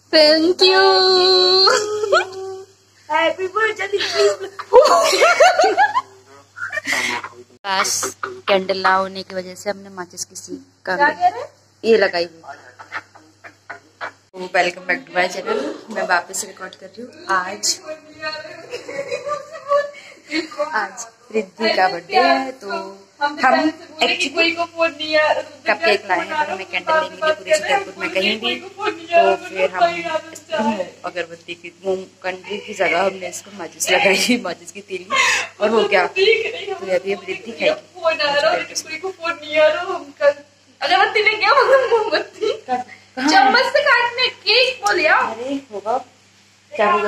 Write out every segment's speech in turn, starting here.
Thank you. Happy birthday. बस candle ना होने की वजह से हमने माचिस किसी का ये लगाई हुई। Welcome back to my channel. मैं वापस रिकॉर्ड कर रही हूँ। आज रिद्धि का बर्थडे है, तो हम एक्चुअली कप केक लाए हैं, पर हमें कैंडल लेने के लिए पूरे छतरपुर में कहीं भी, तो फिर हम अगरबत्ती की मोम कंडी की जगह हमने इसको माचिस लगाई, माचिस की तीली, और हो गया। तो अभी हम रिद्धि खाएगी। अगरबत्ती लेके आओ, मोमबत्ती चम्मच से काटने केक बोल यार। अरे होगा क्या होगा।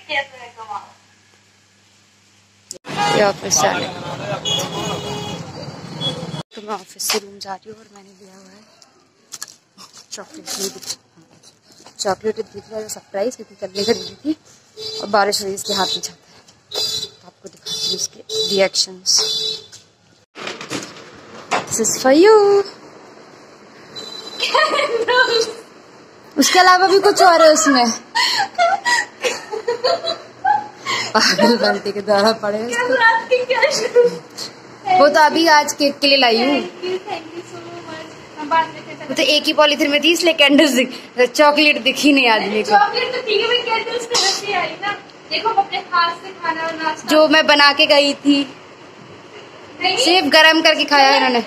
ये ऑफिस से तो मैं ऑफिस से रूम जा रही हूँ और मैंने लिया हुआ है चॉकलेट। चॉकलेट दिख रहा है सरप्राइज, क्योंकि कल लेकर दी थी और बारिश हो रही इसके हाथ में जाता है। तो आपको दिखाती हूँ इसके reactions. This is for you. उसके अलावा भी कुछ और है उसमें। पागल बनते के द्वारा पड़े वो तो अभी आज केक के लिए लाई हूँ। वो तो एक ही पॉलीथिन में थी, इसलिए कैंडल्स चॉकलेट दिखी नहीं आदमी को। चॉकलेट तो ठीक है, कैंडल्स तो रखी आई ना। देखो अपने हाथ से खाना और नाश्ता जो मैं बना के गई थी, सिर्फ गरम करके खाया है इन्होंने।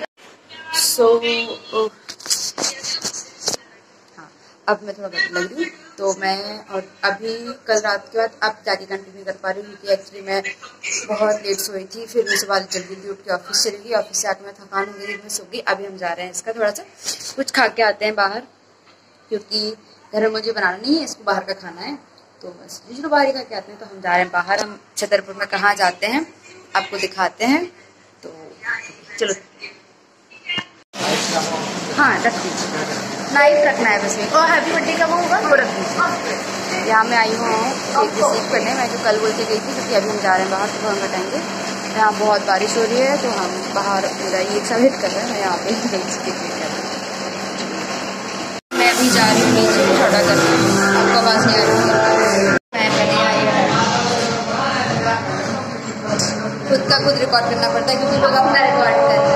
अब मैं थोड़ा बेटर लग रही हूँ, तो मैं और अभी कल रात के बाद अब जाके कंटिन्यू कर पा रही हूँ, क्योंकि एक्चुअली मैं बहुत लेट सोई थी। फिर मैं सुबह जल्दी उठ के ऑफिस चली गई, ऑफिस से आके मैं थकान हो गई, मैं सो गई। अभी हम जा रहे हैं इसका थोड़ा सा कुछ खा के आते हैं बाहर, क्योंकि घर में मुझे बनाना नहीं है, इसको बाहर का खाना है, तो बस चलो बाहर ही खा के आते हैं। तो हम जा रहे हैं बाहर। हम छतरपुर में कहाँ जाते हैं आपको दिखाते हैं, तो चलो। हाँ रख दीजिए, नाइफ रखना है बस। और हैप्पी बर्थडे का वो होगा, वो रख दीजिए। यहाँ मैं आई हूँ केक रिसीव करने। मैं जो कल बोल के गई थी, क्योंकि अभी हम जा रहे हैं बाहर, तो हम हटाएंगे। यहाँ बहुत बारिश हो रही है, तो हम बाहर पूरा ये सब हिट कर रहे हैं। मैं यहाँ पे मैं अभी जा रही हूँ नीचे थोड़ा कर, आपको आवाज़ नहीं आ रही। मैं पहले आई खुद का खुद रिकॉर्ड करना पड़ता है, क्योंकि लोग अपना रिकॉर्ड करते हैं।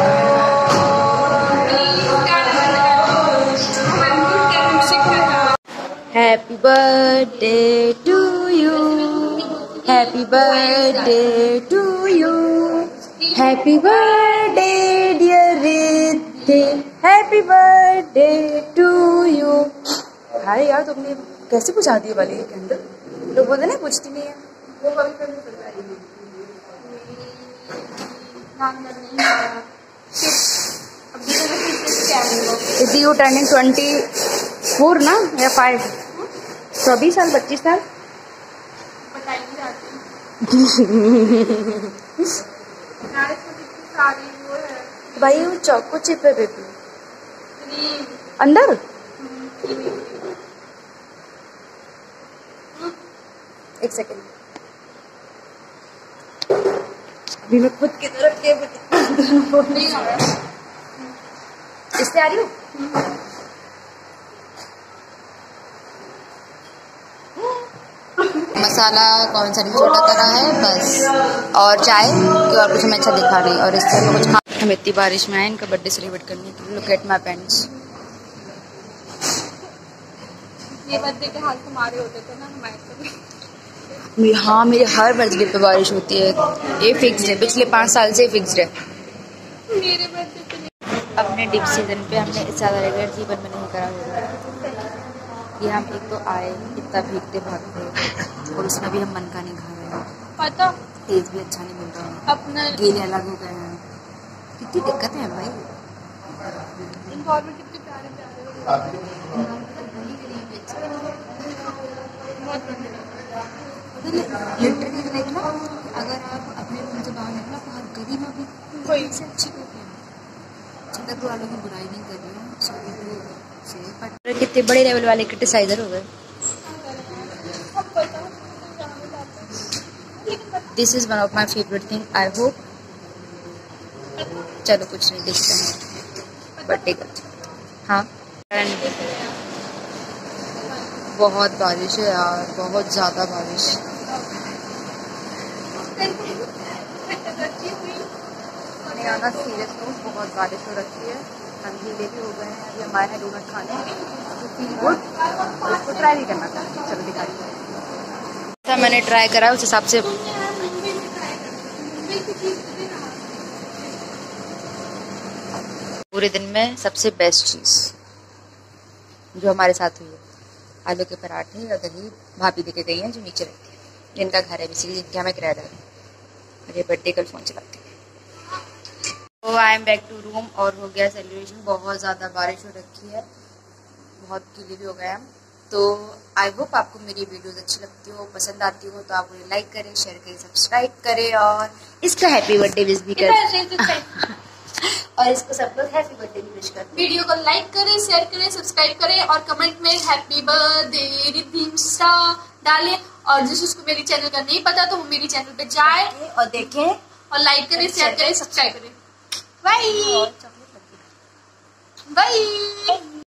Happy birthday to you. Happy birthday to you. Happy birthday dear Riddhi. Happy birthday to you. अरे यार तुमने कैसे बुझा दी वाली ये कैंडल? लोग बोलते ना बुझती नहीं है। वो कभी कभी बुझा रही है। यू टर्निंग 24 ना या 5? 24 साल 25 साल भाई वो चौको चिप है बेबी अंदर। एक सेकेंड, अभी मैं खुद की तरफ के इससे आ रही हूँ। मसाला कौन सा छोटा करा है बस, और चाय की, और कुछ हमें अच्छा दिखा नहीं। और इससे हमें कुछ हम इतनी बारिश में आए इनका बर्थडे सेलिब्रेट करने के लिए। Look at my pants. ये बर्थडे के हाल तुम्हारे होते थे ना, हमारे। हाँ मेरे हर बर्थडे पे बारिश होती है, ये फिक्स्ड है, पिछले 5 साल से फिक्स्ड है। मेरे बर्थडे पे अपने डिप सीजन पे हमने इस ज़्यादा रेगुलर जीवन में नहीं करा होगा कि हम एक तो आए इतना भीगते भागते, और उसमें भी हम मन का नहीं खा रहे हैं। पता तेज भी अच्छा नहीं मिल रहा है, अपना गीले अलग हो गए हैं। कितनी दिक्कत है भाई। इन्वायरमेंट कितने प्यारे प्यारे लिटरली देखना, अगर आप अपने रूम से बाहर निकला तो हर गली में भी कोई से अच्छी लोग हैं। छतरपुर वालों की बुराई नहीं कर रही हूँ, कितने बड़े लेवल वाले क्रिटिसाइजर हो गए। This is one of my favourite thing. I hope चलो कुछ नहीं देखते हैं बर्थडे का। हाँ बहुत बारिश है यार, बहुत ज़्यादा बारिश। नहीं आना सीरियस में, बहुत बारिश हो रखी है, हम गीले भी हो गए हैं। अभी हमारे यहाँ डोनट खाने फील गुड, उसको ट्राई भी करना था। चलो दिखाइए। मैंने ट्राई करा उस हिसाब से। पूरे दिन में सबसे बेस्ट चीज़ जो हमारे साथ हुई है, आलू के पराठे और दही भाभी देके गई हैं जो नीचे रहती है, जिनका घर है बेसिकली, जिनके हमें किराएदार है। और ये बर्थडे कल फ़ोन चलाते हैं। तो I am back to room और हो गया सेलिब्रेशन। बहुत ज़्यादा बारिश हो रखी है, बहुत गीले भी हो गए हम। तो आई होप आपको मेरी वीडियोस अच्छी लगती हो, पसंद आती हो, तो आप मुझे लाइक करें, शेयर करें, सब्सक्राइब करें और इसका हैप्पी बर्थडे विश भी करें। और इसको सब लोग हैप्पी बर्थडे भी विश करें। वीडियो को लाइक करें, शेयर करें, सब्सक्राइब करें और कमेंट में हैप्पी बर्थडे रिधिंसा डालें। और जिसको मेरी चैनल का नहीं पता तो वो मेरी चैनल पे जाए और देखें और लाइक करें, शेयर करें, सब्सक्राइब करें। Bye bye.